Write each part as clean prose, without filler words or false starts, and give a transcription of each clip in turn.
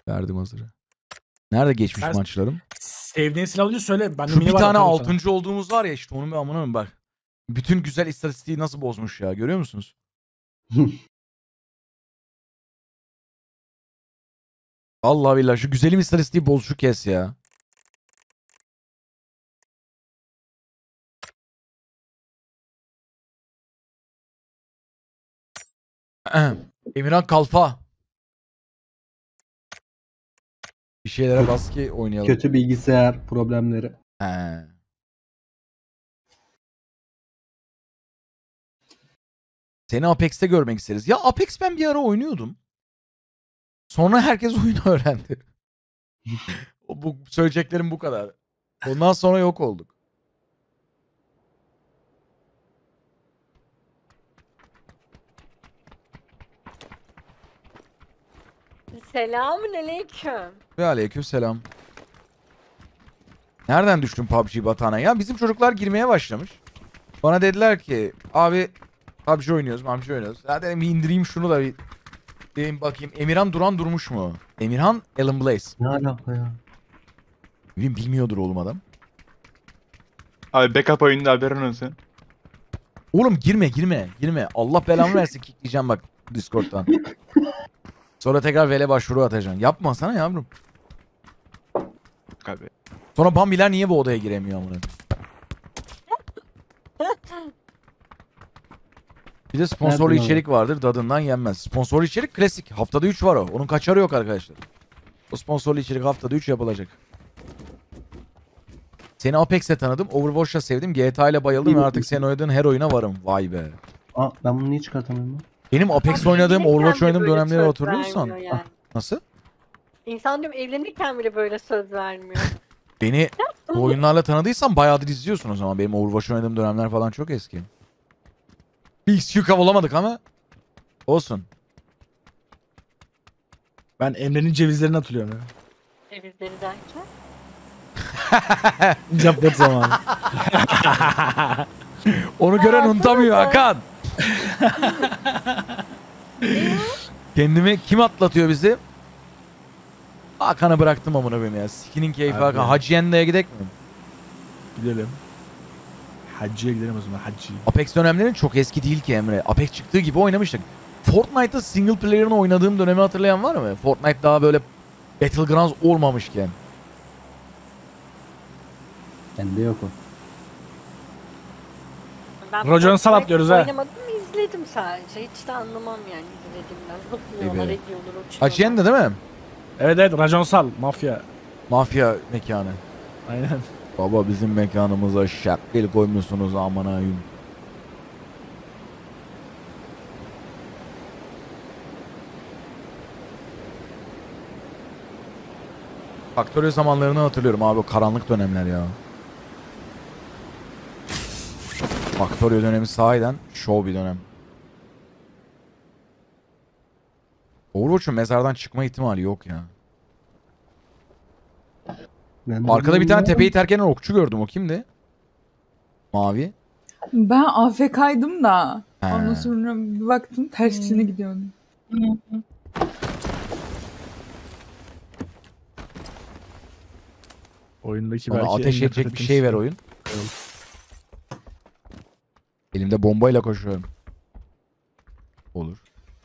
Verdim hazırı. Nerede geçmiş Sen maçlarım? sevdiğin silah alınca söyle. Bende Şu mini bir var, tane atarım sana. 6. olduğumuz var ya işte onun bir amına bak. Bütün güzel istatistiği nasıl bozmuş ya görüyor musunuz? Allah billah şu güzelim istatistiği boz şu kes ya. Emirhan Kalfa. Bir şeylere bas ki oynayalım. Kötü bilgisayar problemleri. He. Seni Apex'te görmek isteriz. Ya Apex ben bir ara oynuyordum. Sonra herkes oyunu öğrendi. Bu söyleyeceklerim bu kadar. Ondan sonra yok olduk. Selamünaleyküm. Ve aleykümselam. Nereden düştün PUBG batağına? Ya bizim çocuklar girmeye başlamış. Bana dediler ki abi PUBG oynuyoruz, PUBG oynuyoruz. Ya dedim bir indireyim şunu da bir dedim bakayım. Emirhan Duran durmuş mu? Emirhan Alan Blaze. Ne alaka ya? Bilmiyordur oğlum adam. Abi backup oyununda haberin olsun. Oğlum girme. Allah belamı versin kickleyeceğim bak Discord'dan. Sonra tekrar vele başvuru atacaksın. Yapmasana yavrum. Abi. Sonra Bambiler niye bu odaya giremiyor amına? Bir de sponsorlu Nereden içerik vardır dadından yenmez. Sponsorlu içerik klasik. Haftada 3 var o. Onun kaçarı yok arkadaşlar. O sponsorlu içerik haftada 3 yapılacak. Seni Apex'te tanıdım. Overwatch'la sevdim. GTA ile bayıldım ve artık senin oynadığın her oyuna varım. Vay be. Aa, ben bunu niye çıkartamıyorum lan? Benim Apex Abi oynadığım, evlenirken Overwatch de oynadığım böyle dönemleri söz hatırlıyorsan. vermiyor yani. Nasıl? İnsan diyorum evlenirken bile böyle söz vermiyor. Beni bu oyunlarla tanıdıysan bayağıdır izliyorsun o zaman. Benim Overwatch oynadığım dönemler falan çok eski. Bir XQ kavalamadık ama olsun. Ben Emre'nin cevizlerini hatırlıyorum ya. Cevizleri derken. Japot zamanı. Onu gören Ya, unutamıyor tamam. Hakan. Kendimi kim atlatıyor bizi? Hakan'ı bıraktım amına koyayım ya. Sikinin keyfi Abi. Hakan. Hacı Yende'ye gidek mi? Gidelim. Hacı'ya gidelim o zaman, Hacı. Apex dönemlerin çok eski değil ki Emre. Apex çıktığı gibi oynamıştık. Fortnite'da single player'ını oynadığım dönemi hatırlayan var mı? Fortnite daha böyle Battlegrounds olmamışken. Bende yok o. Ben Racon Sal atlıyoruz ha. Oynamadım, izledim sadece. Hiç de anlamam yani izlediğimden. Zıplıyorlar, Evet. ediyorlar, uçuyorlar. Hacı Yende değil mi? Evet raconsal mafya. Mafya mekanı. Aynen. Baba bizim mekanımıza şakkil koymuşsunuz amına koyayım. Faktörü zamanlarını hatırlıyorum abi, o karanlık dönemler ya. Faktörü dönemi sahiden show bir dönem. Overwatch'un mezardan çıkma ihtimali yok ya. Arkada bir tane tepeyi terk eden okçu gördüm, o kimdi? Mavi. Ben AFK'ydım da. He. Ondan sonra bir baktım tersine gidiyordum. Oyundaki Bana belki ateş en edecek nefret bir şey ver ettiğim oyun. Elimde bombayla koşuyorum. Olur.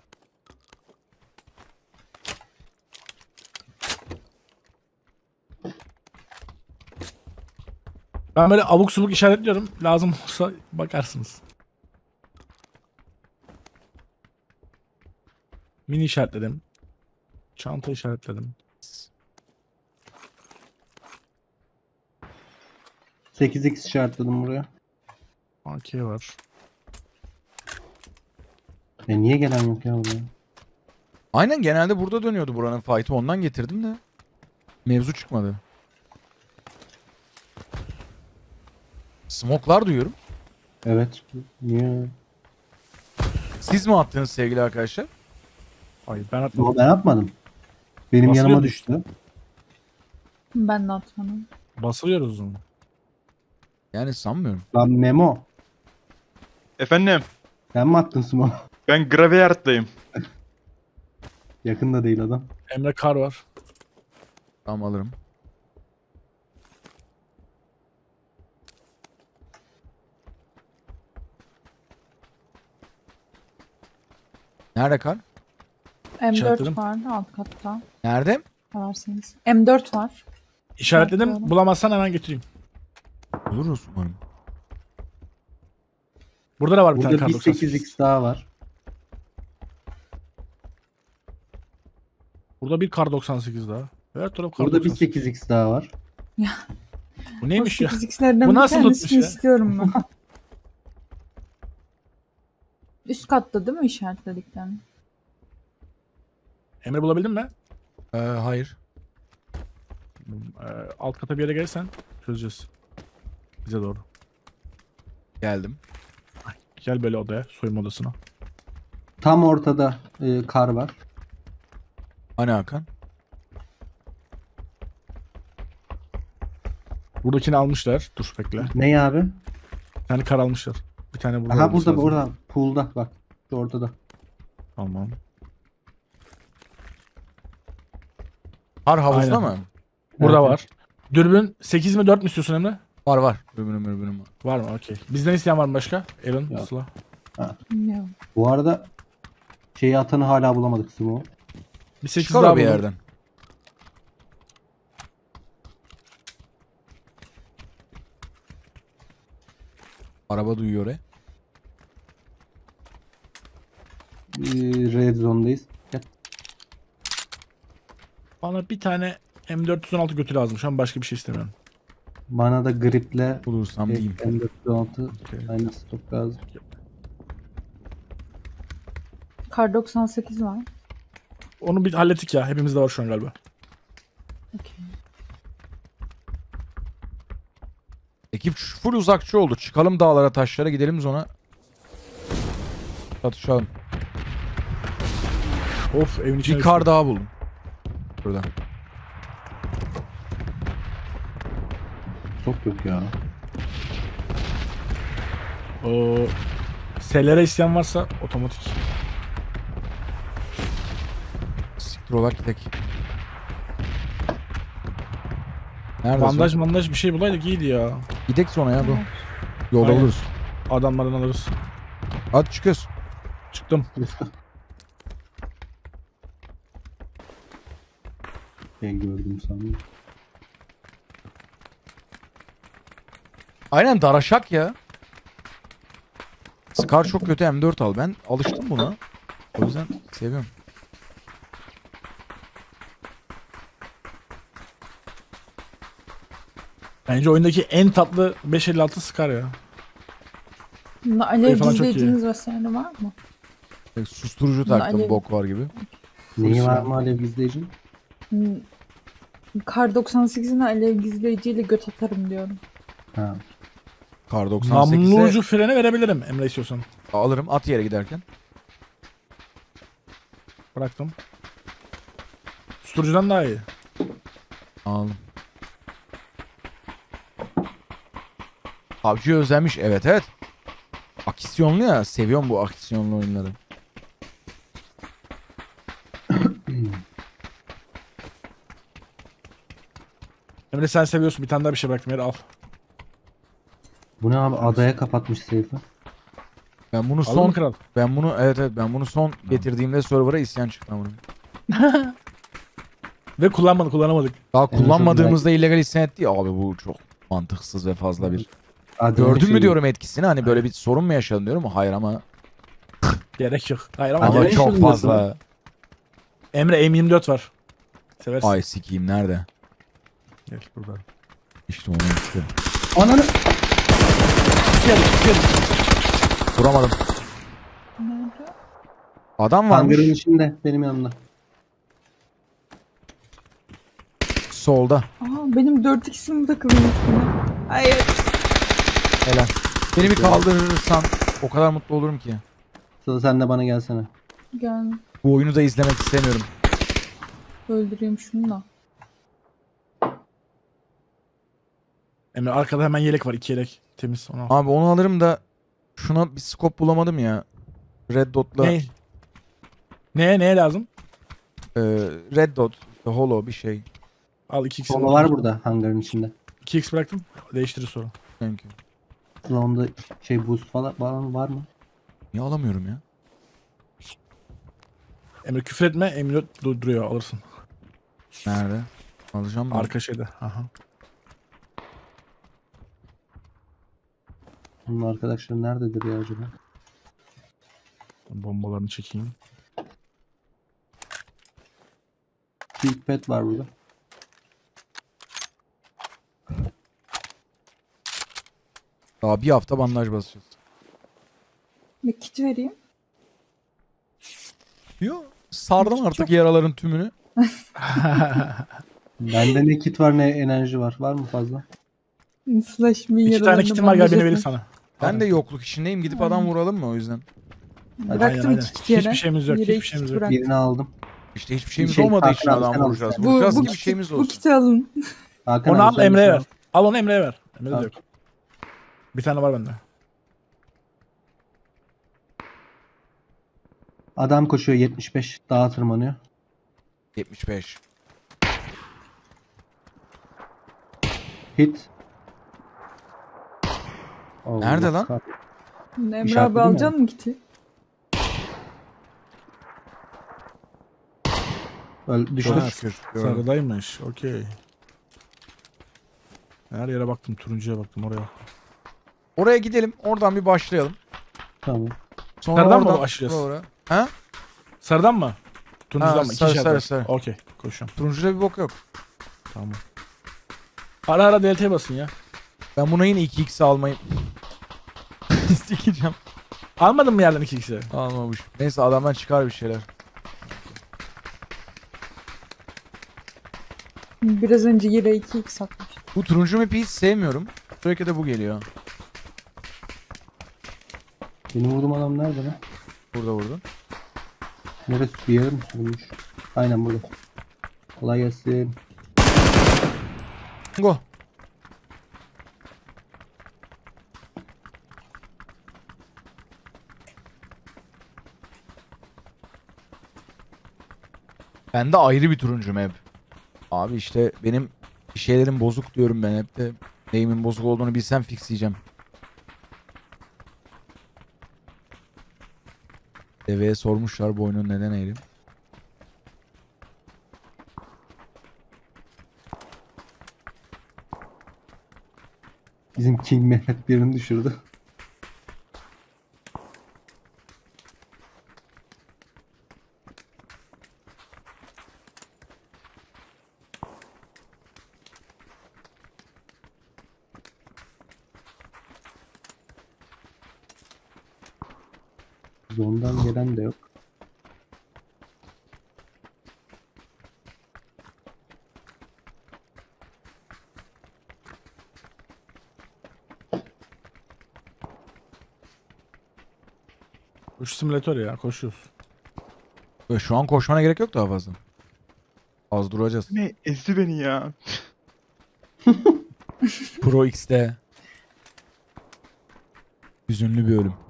Ben böyle abuk subuk işaretliyorum. Lazım olsa bakarsınız. Mini işaretledim. Çanta işaretledim. 8x işaretledim buraya. AK var. Niye gelen yok ya buraya? Aynen, genelde burada dönüyordu buranın fight'ı, ondan getirdim de. Mevzu çıkmadı. Smoke'lar duyuyorum. Evet. Niye? Siz mi attınız sevgili arkadaşlar? Ay ben Ama atmadım. ben atmadım. Benim Basıyor yanıma düştü. düştü. Ben de atmadım. Basılıyoruz onu. Yani sanmıyorum. Lan Memo. Efendim, Sen mi attın Smo? ben Graveyard'dayım. Yakında değil adam. Emre kar var. Tamam alırım. Nerede kar? İşaretledim. M4 var alt katta. Nerede? Ararsanız. M4 var. İşaretledim. Bakıyorum. Bulamazsan hemen getireyim. Buluruz umarım. Burada da var bir tane Burada kar bir 98. 8x daha var. Burada bir kar 98 daha. Her taraf kar Burada bir 98. 8x daha var. Bu neymiş ya? 8x'lerden Bu bir nasıl tanesini tutmuş ya? istiyorum ben. Üst katta değil mi işaretlediklerini? Emre bulabildin mi? Hayır. Alt kata bir yere gelirsen çözeceğiz. Bize doğru. Geldim. Gel böyle odaya, soyunma odasına. Tam ortada kar var. Hani Hakan? Buradakini almışlar. Dur bekle. Ne abi? Bir tane kar almışlar. Bir tane burada. Aha olması burada lazım. burada. Pool'da bak. Şu ortada. Tamam. Har havuzda Aynen. mı? Burada Evet. var. Dürbün 8 mi 4 mü istiyorsun Emre? Var var. Dürbünüm var. Var mı? Okey. Bizden isteyen var mı başka? Aaron, Yok. Sıla. Bilmiyorum. Bu arada şeyi atanı hala bulamadık Simo. Bir 8 Çıkar daha o bir buldum. yerden. Araba duyuyor oraya. Red Zone'dayız. Gel. Bana bir tane M416 götü lazım. Şu an başka bir şey istemiyorum. Bana da griple Bulursam diyeyim. M416 Okey. aynı stok lazım. Kar 98 var. Onu bir hallettik ya. Hepimizde var şu an galiba. Okey. Ekip full uzakçı oldu. Çıkalım dağlara taşlara gidelim sonra. Çatışalım. Of evin içine Bir kar daha buldum. Burada. Stok yok ya. O SLR isteyen varsa otomatik. Siktir olak gidek. Nerede? Bandaj bir şey bulaydık iyiydi ya. Gidek sonra ya bu. Yolda Aynen. buluruz. Adamlardan alırız. Hadi çıkıyoruz. Çıktım. Şey gördüm sandım. Aynen daraşak ya. Scar çok kötü M4 al. Ben alıştım buna. O yüzden seviyorum. Bence oyundaki en tatlı 556 Scar ya. Bunda alev falan çok iyi. gizleyiciniz vesaire var mı? Susturucu Bunun taktım alev- bok var gibi. Neyi var mı alev gizleyici? Hmm. Kar 98'in alev gizleyiciyle göt atarım diyorum. Ha. Kar Namlu 98'e ucu freni verebilirim Emre istiyorsan. alırım at yere giderken. Bıraktım. Susturucudan daha iyi. Aldım. PUBG özlemiş. Evet evet. Aksiyonlu ya. Seviyorum bu aksiyonlu oyunları. Emre sen seviyorsun bir tane daha bir şey bıraktım yere al. Bu ne abi adaya kapatmış seyfi. Ben bunu Aldın son mı kral? ben bunu son getirdiğimde server'a isyan çıktı ama. Ve kullanamadık. Daha En kullanmadığımızda illegal isyan etti ya. Abi bu çok mantıksız ve fazla bir. Adaya Gördün mü şey- diyorum etkisini, hani böyle bir sorun mu yaşadın diyorum. Hayır ama Gerek yok. Hayır ama Acele ama gerek. çok yaşadın fazla. Emre M24 var. Seversin. Ay sikiyim nerede? Gel burada. İşte onu işte. Ananı. Vuramadım. Nerede? Adam varmış Hangarın içinde benim yanımda. solda. Aa benim 4x'im takılmış buna. Hayır. Helal. Beni bir kaldırırsan o kadar mutlu olurum ki. Sıla sen de bana gelsene. Gel. Bu oyunu da izlemek istemiyorum. Öldüreyim şunu da. Emre arkada hemen yelek var. 2 yelek. Temiz. Onu al. Abi onu alırım da şuna bir scope bulamadım ya. Red Dot'la Ne? Neye lazım? Red Dot, Hollow bir şey. Al 2x. Sola var burada hangarın içinde. 2x bıraktım. Değiştirir sonra. Thank you. Onda şey boost falan var mı? Niye alamıyorum ya? Emre küfür etme. Emre duruyor alırsın. Nerede? Alacağım mı? Arka şeyde. Aha. Bunun arkadaşları nerededir ya acaba? Bombalarını çekeyim. Kick pad var burada. Daha bir hafta bandaj basacağız. Bir kit vereyim. Yo. Sardım artık yaraların tümünü. Bende ne kit var ne enerji var. Var mı fazla? Slash bir 2 tane kitim var gel beni verir sana. Ben de yokluk içindeyim. Gidip adam vuralım mı o yüzden? Bıraktım Aynen, 2 kit yere. Hiçbir şeyimiz yok. Yere Hiçbir iki şeyimiz kit yok. bıraktım. Birini aldım. İşte hiçbir şeyimiz şey, olmadığı için Hakan abi, adam sen al vuracağız. sen. Vuracağız Bu gibi şeyimiz olsun. kiti alın. Hakan Onu abi, al sen Emre'ye de ver. Al onu Emre'ye ver. Emre'de de Al. yok. Bir tane var bende. Adam koşuyor 75. Dağa tırmanıyor. 75. Hit. Allah Nerede lan? kahretsin. Emre İşaretledi abi mi? alacaksın mı kiti? Düştü. Çok şükür. Gördüm. Sarıdaymış. Okey. Her yere baktım. Turuncuya baktım. Oraya baktım. Oraya gidelim. Oradan bir başlayalım. Tamam. Sonra Nereden mi oradan başlayacağız? oraya. Ha? Sarıdan mı? Turuncudan Ha, mı? İki sarı, işaret sarı, var. sarı. Okey. Koşuyorum. Turuncuda bir bok yok. Tamam. Ara ara DLT'ye basın ya. Ben buna yine 2x almayı istekeceğim. Almadın mı yerden 2x'i? Almamış. Neyse adamdan çıkar bir şeyler. Biraz önce yere 2x atmış. Bu turuncu map'i hiç sevmiyorum. Sürekli de bu geliyor. Benim vurduğum adam nerede lan? Burada vurdun. Neresi bir yere mi sürmüş? Aynen burada. Kolay gelsin. Go. Bende ayrı bir turuncu map. Abi işte benim bir şeylerim bozuk diyorum ben hep de. Neyimin bozuk olduğunu bilsem fixleyeceğim. Deveye sormuşlar boynun neden eğri. Bizim King Mehmet birini düşürdü. Zondan gelen de yok. Koşu simülatörü ya. Koşuyoruz. Ve şu an koşmana gerek yok daha fazla. Az duracağız. Ne ezdi beni ya. Pro X'te. Hüzünlü bir ölüm.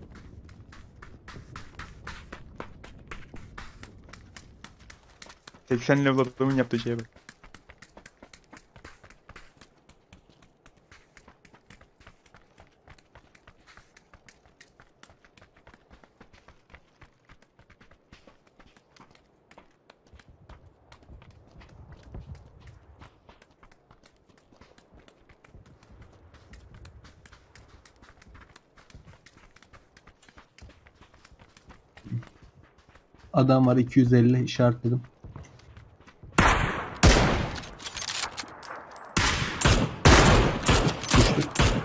...80 level adamın yaptığı şeye bak. Adam var 250 işaretledim. Düştü.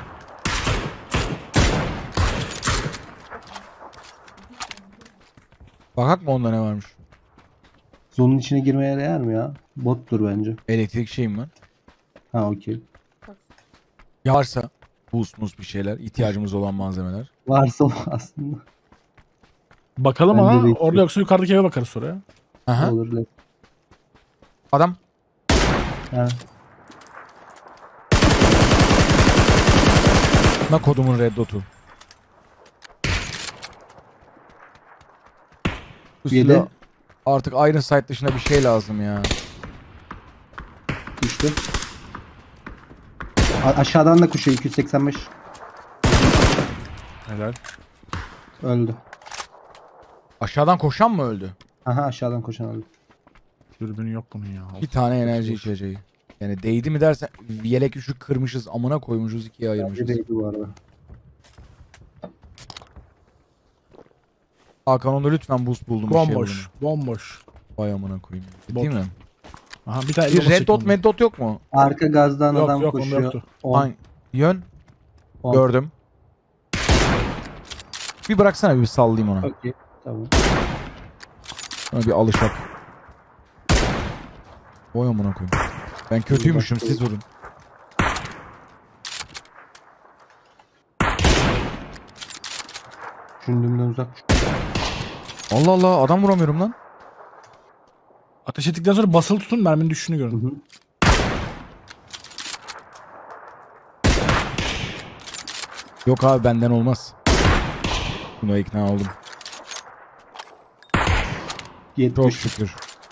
Bakak mı onda ne varmış? Zonun içine girmeye değer mi ya? Bottur bence. Elektrik şeyim var. Ha okey. Ya varsa boost mus bir şeyler. İhtiyacımız olan malzemeler. Varsa o aslında. Bakalım Bende de ama hiç orada yok. yoksa yukarıdaki eve bakarız sonra ya. Aha. Olur. Adam. Ha. Ne kodumun red dot'u. Bu Bir de- silah artık Iron Sight dışında bir şey lazım ya. düştü. Aşağıdan da koşuyor 285. Helal. Öldü. Aşağıdan koşan mı öldü? Aha aşağıdan koşan öldü. Dürbünü yok bunun ya. Bir tane enerji içeceği. Yani değdi mi dersen yelek üçü kırmışız amına koymuşuz ikiye ayırmışız. Bence bu arada. Hakan onda lütfen boost buldum bir şey Bomboş. Bomboş. Vay amına koyayım. Bot. Değil mi? Aha bir tane Bir elma red dot çektim. med dot yok mu? Arka gazdan Yok adam yok onda koşuyor. yoktu. 10, Hangi yön? 10. Gördüm. Bir bıraksana bir sallayayım ona. Okey. Tamam. Ona bir alışak. Vay amına koyayım. Ben kötüymüşüm siz vurun. Düşündüğümden uzak. Allah Allah adam vuramıyorum lan. Ateş ettikten sonra basılı tutun merminin düşüşünü Hı görün. hı. Yok abi benden olmaz. Buna ikna oldum. 70. Çok şükür.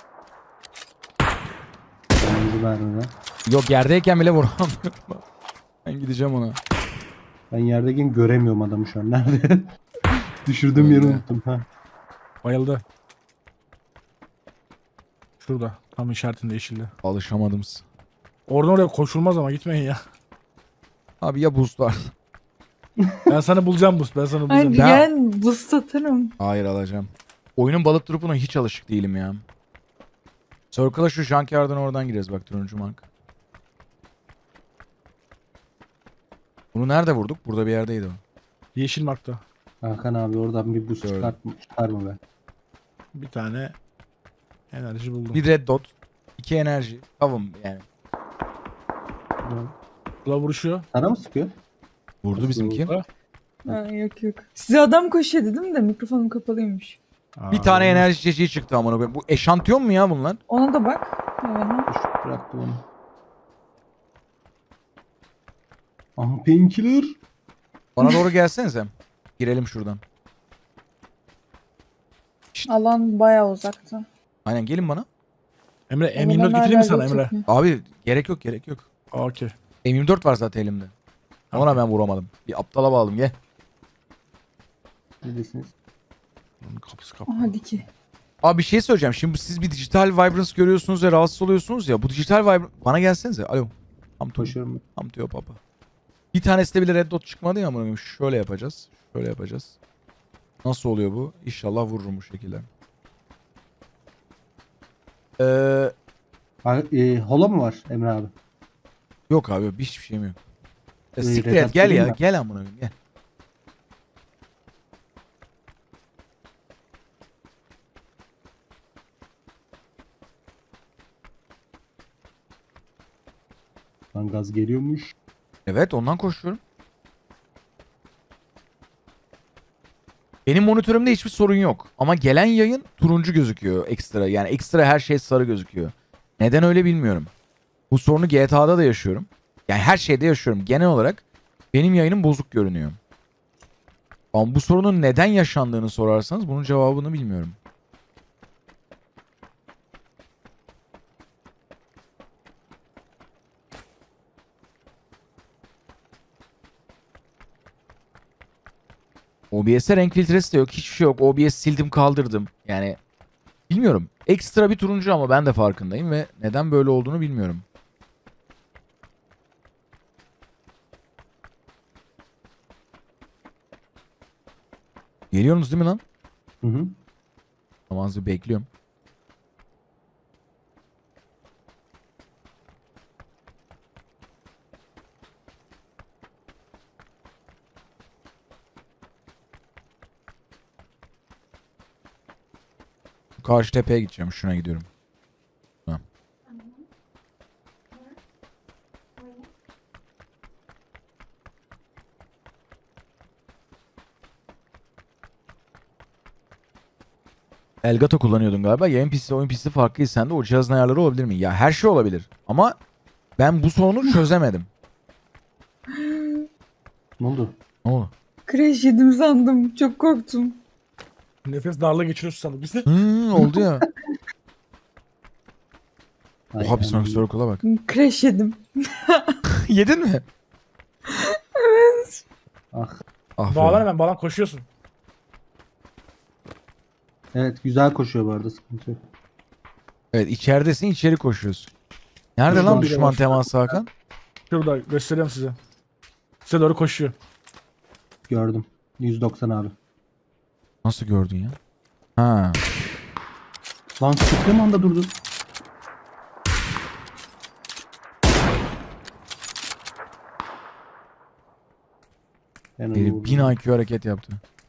Sonuncu mermiden. Yok yerdeyken bile vuramıyorum. Ben gideceğim ona. Ben yerdeyken göremiyorum adamı şu an. Nerede? Düşürdüğüm yeri Öyle. unuttum. Ha. Bayıldı. Şurada. Tam işaretinde yeşilde. Alışamadım. Oradan oraya koşulmaz ama gitmeyin ya. Abi ya boost var. Ben sana bulacağım boost. Ben sana bulacağım. Hadi Ya- gel boost atarım. Hayır alacağım. Oyunun balık drop'una hiç alışık değilim ya. Circle'a şu junkyard'ın oradan gireriz bak turuncu mark. Bunu nerede vurduk? Burada bir yerdeydi o. Yeşil markta. Hakan abi oradan bir boost Gördüm. çıkar mı be? Bir tane enerji buldum. Bir red dot. 2 enerji. Tamam yani. Kula vuruşuyor. Sana mı sıkıyor? Vurdu bizimki. Ha, yok yok. Size adam koşuyor dedim de mikrofonum kapalıymış. Bir tane enerji içeceği çıktı amına koyayım. Bu eşantiyon mu ya bunlar? Ona da bak. Evet. Düş, bıraktı onu. Aha painkiller. Bana doğru gelsenize. Girelim şuradan. Alan bayağı uzakta. Aynen gelin bana. Emre Ama M24 ben getireyim mi sana hala Emre? geçmiyor. Abi gerek yok gerek yok. Okey. M24 var zaten elimde. Ona ben vuramadım. Bir aptala bağladım gel. Neredesiniz? Bunun kapısı kapalı. Hadi ki. Abi bir şey söyleyeceğim. Şimdi siz bir dijital vibrance görüyorsunuz ve rahatsız oluyorsunuz ya. Bu dijital vibrance... Bana gelsenize. Alo. Tam to, Koşuyorum. tam to papa. Bir tanesi de bile red dot çıkmadı ya amına koyayım. Şöyle yapacağız. Şöyle yapacağız. Nasıl oluyor bu? İnşallah vururum bu şekilde. Holo mu var Emre abi? Yok abi yok. Hiçbir şeyim yok. Ya Red siktir et dot gel değil ya. mi? Gel amına koyayım gel. Lan gaz geliyormuş. Evet ondan koşuyorum. Benim monitörümde hiçbir sorun yok. Ama gelen yayın turuncu gözüküyor ekstra. Yani ekstra her şey sarı gözüküyor. Neden öyle bilmiyorum. Bu sorunu GTA'da da yaşıyorum. Yani her şeyde yaşıyorum. Genel olarak benim yayınım bozuk görünüyor. Ama bu sorunun neden yaşandığını sorarsanız bunun cevabını bilmiyorum. OBS'e renk filtresi de yok. Hiçbir şey yok. OBS sildim kaldırdım. Yani bilmiyorum. Ekstra bir turuncu ama ben de farkındayım ve neden böyle olduğunu bilmiyorum. Geliyorsunuz değil mi lan? Hı hı. Tamam azı bekliyorum. Karşı tepeye gideceğim. Şuna gidiyorum. Tamam. Elgato kullanıyordun galiba. Yayın PC, oyun PC farklıysa sen de o cihazın ayarları olabilir mi? Ya her şey olabilir. Ama ben bu sorunu çözemedim. Ne oldu? Ne oldu? Crash yedim sandım. Çok korktum. Nefes darlığı geçiriyorsun sandık bizi. Oldu ya. Oha bir sonraki circle'a bak. Crash yedim. Yedin mi? Ah. Ah Bağlan be. hemen bağlan koşuyorsun. Evet güzel koşuyor bu arada, sıkıntı yok. Evet içeridesin, içeri koşuyorsun. Nerede Şuradan lan bir düşman var. teması Hakan? Şurada gösteriyorum size. Size doğru koşuyor. Gördüm. 190 abi. Nasıl gördün ya? Ha. Lan sıktığım anda durdu. Ben onu Biri vurdum. 1000 IQ hareket yaptı.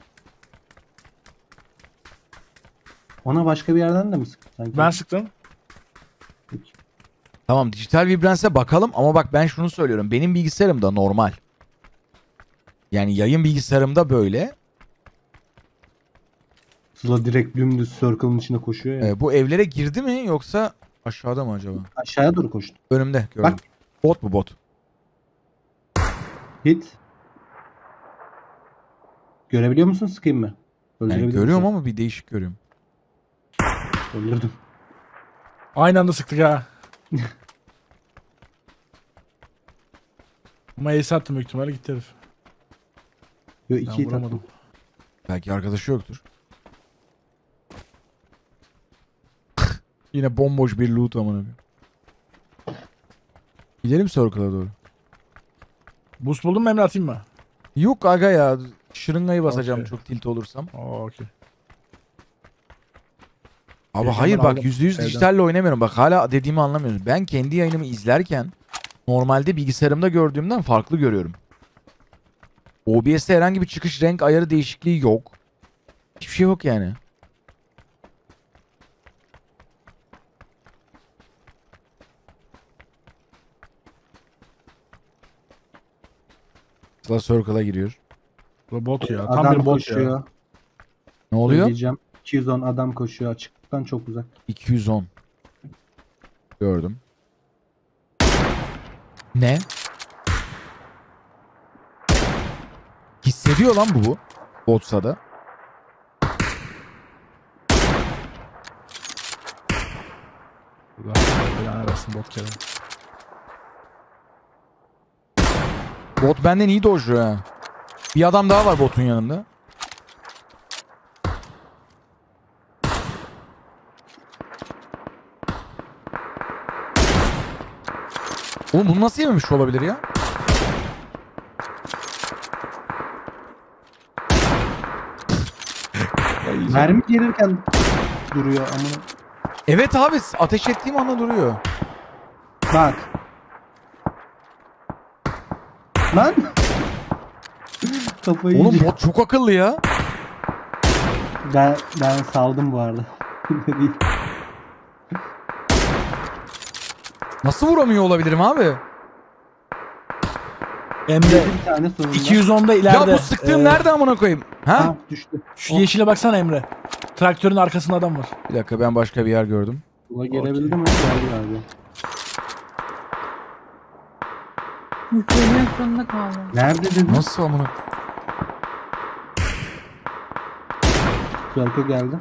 Ona başka bir yerden de mi sıktı sanki? Ben sıktım. Tamam dijital vibrance'e bakalım ama bak ben şunu söylüyorum. Benim bilgisayarımda normal. Yani yayın bilgisayarımda böyle. Sıla direkt dümdüz circle'ın içine koşuyor ya. Bu evlere girdi mi yoksa aşağıda mı acaba? Aşağıya doğru koştu. Önümde gördüm. Bak. Bot bu bot. Hit. Görebiliyor musun, sıkayım mı? Yani Öldürebilir görüyorum misin? ama bir değişik görüyorum. Öldürdüm. Aynı anda sıktık ha. Ama ace attım büyük ihtimalle gitti herif. Yo, Ben 2 hit vuramadım. attım. Belki arkadaşı yoktur. Yine bomboş bir loot amına koyayım. Gidelim circle'a doğru. Boost buldun mu Emre, atayım mı? Yok aga ya. Şırıngayı basacağım Okey. çok tilt olursam. Okey. Abi Ben hayır bak aldım %100 evden. dijitalle oynamıyorum. Bak hala dediğimi anlamıyorsun. Ben kendi yayınımı izlerken normalde bilgisayarımda gördüğümden farklı görüyorum. OBS'te herhangi bir çıkış renk ayarı değişikliği yok. Hiçbir şey yok yani. Sıla Circle'a giriyor. Bu bot ya. Tam Adam bir bot koşuyor. ya. Ne oluyor? Söyleyeceğim. 210 adam koşuyor, açıktan çok uzak. 210. Gördüm. Ne? Hissediyor lan bu. Botsa da. Yani arasın bot kere. Bot benden iyi dojluyor ha. Bir adam daha var botun yanında. Oğlum bunu nasıl yememiş olabilir ya? Mermi gelirken duruyor ama. Evet abi ateş ettiğim anda duruyor. Bak. Lan. Kafayı Oğlum yiyeceğim. bot çok akıllı ya. Ben saldım bu arada. Ne diyeyim. Nasıl vuramıyor olabilirim abi? Emre Bir tane sonunda. 210'da ileride. Ya bu sıktığım nerede amına koyayım? Ha? Ha, düştü. Şu yeşile baksana Emre. Traktörün arkasında adam var. Bir dakika ben başka bir yer gördüm. Buna gelebildi mi? Geldi galiba. Yüklemek zorunda kaldım. Nerede dedin? Nasıl amına? Circle geldi.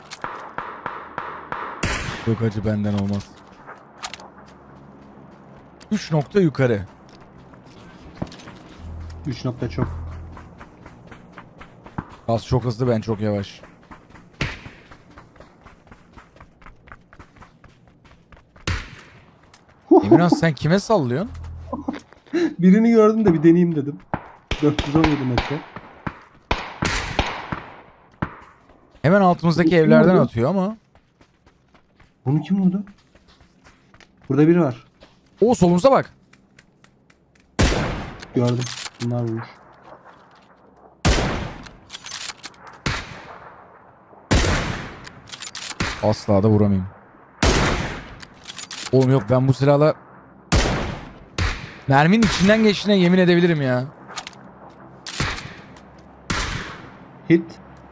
Yok acı benden olmaz. 3 nokta yukarı. 3 nokta çok. Az çok hızlı ben çok yavaş. Emirhan sen kime sallıyorsun? Birini gördüm de bir deneyeyim dedim. 417 metre. Hemen altımızdaki Kim evlerden vurdu? atıyor ama. Bunu kim vurdu? Burada biri var. O solumuza bak. Gördüm. Bunlar vurmuş. Asla da vuramayayım. Oğlum yok ben bu silahla merminin içinden geçtiğine yemin edebilirim ya. Hit.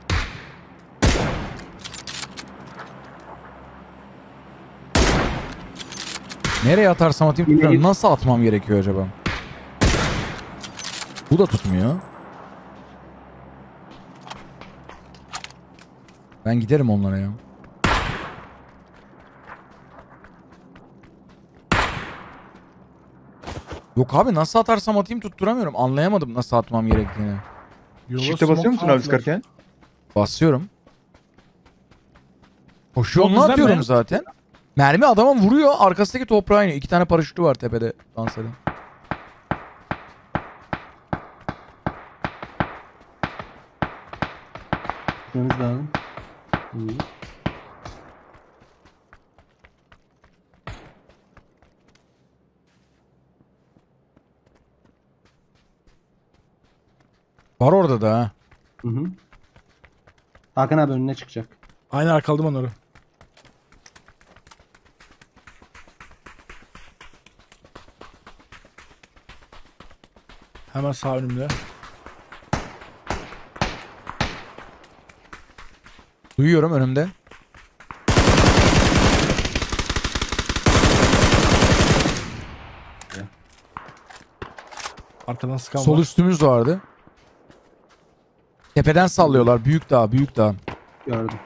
Nereye atarsam atayım Yine tutmuyorum. hit. Nasıl atmam gerekiyor acaba? Bu da tutmuyor. Ben giderim onlara ya. Yok abi nasıl atarsam atayım tutturamıyorum. Anlayamadım nasıl atmam gerektiğini. Yola Shift'e smoke basıyor musun abi attılar. sıkarken? Basıyorum. Koşu Yok, yolunu bizden atıyorum mi? zaten. Mermi adama vuruyor. Arkasındaki toprağa iniyor. 2 tane paraşütü var tepede. Dans eden. Gitmemiz lazım. İyi. Var orada da ha. Hı hı. Hakan abi önüne çıkacak. Aynen arkaladım onları. Hemen sağ önümde. Duyuyorum önümde. Arkadan sıkan Sol var. üstümüz vardı. Tepeden sallıyorlar. Büyük dağ, büyük dağ. Gördüm.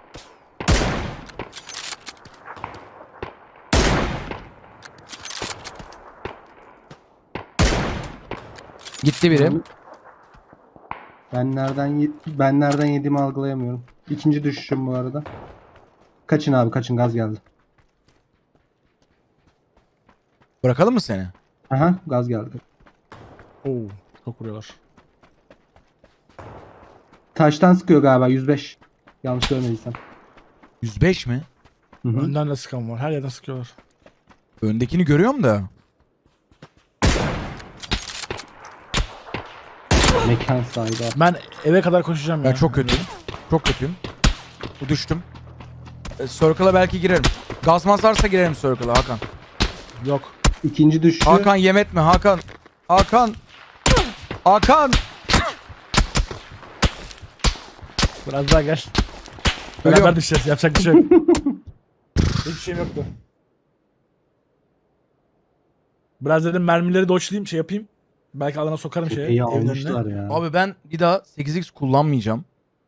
Gitti biri. Ben nereden yediğimi algılayamıyorum. İkinci düşüşüm bu arada. Kaçın abi kaçın, gaz geldi. Bırakalım mı seni? Aha, gaz geldi. Oo, çok vuruyorlar. Taştan sıkıyor galiba 105. Yanlış görmediysem. 105 mi? Hı hı. Önden de sıkan var. Her yerden sıkıyorlar. Öndekini görüyorum da. Mekan sahibi abi. Ben eve kadar koşacağım ya. Ben çok kötüyüm. Çok kötüyüm. Düştüm. Circle'a belki girerim. Gaz varsa girerim Circle'a Hakan. Yok. İkinci düşüşü. Hakan yem etme Hakan. Hakan. Hakan. Biraz daha gel. Ölüyorum. Beraber düşeceğiz. Yapacak bir şey yok. Hiçbir şeyim yoktu. Biraz dedim mermileri doçlayayım, şey yapayım. Belki alana sokarım şeye. İyi evin önüne. almışlar ya. Abi ben bir daha 8x kullanmayacağım.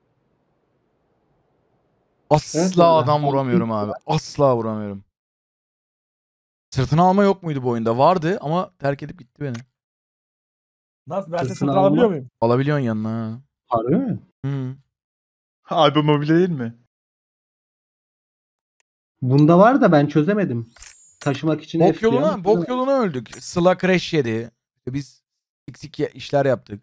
Asla Evet, adam öyle. vuramıyorum abi. Asla vuramıyorum. Sırtını alma yok muydu bu oyunda? Vardı ama terk edip gitti beni. Nasıl? Ben seni Sırtını satın alma. alabiliyor muyum? Alabiliyorsun yanına ha. Harbi mi? Hı. Abi mobilya değil mi? Bunda var da ben çözemedim. Taşımak için Bok F diyor yoluna, ama bok yoluna öldük. Sıla crash yedi. Biz eksik işler yaptık.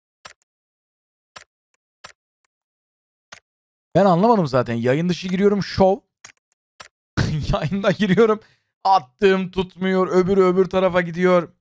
Ben anlamadım zaten. Yayın dışı giriyorum şov. Yayında giriyorum. Attığım tutmuyor. Öbür tarafa gidiyor.